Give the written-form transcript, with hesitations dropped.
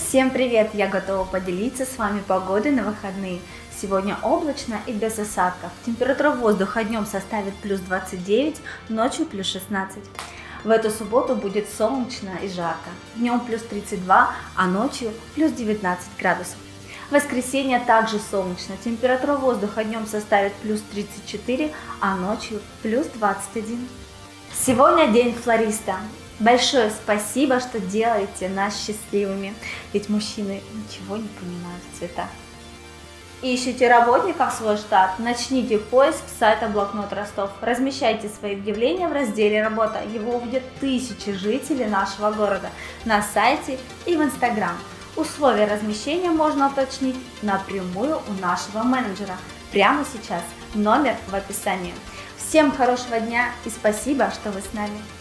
Всем привет! Я готова поделиться с вами погодой на выходные. Сегодня облачно и без осадков. Температура воздуха днем составит плюс 29, ночью плюс 16. В эту субботу будет солнечно и жарко. Днем плюс 32, а ночью плюс 19 градусов. В воскресенье также солнечно. Температура воздуха днем составит плюс 34, а ночью плюс 21. Сегодня день флориста. Большое спасибо, что делаете нас счастливыми, ведь мужчины ничего не понимают в цветах. Ищите работников в свой штат? Начните поиск с сайта Блокнот Ростов. Размещайте свои объявления в разделе «Работа». Его увидят тысячи жителей нашего города на сайте и в Инстаграм. Условия размещения можно уточнить напрямую у нашего менеджера. Прямо сейчас номер в описании. Всем хорошего дня и спасибо, что вы с нами.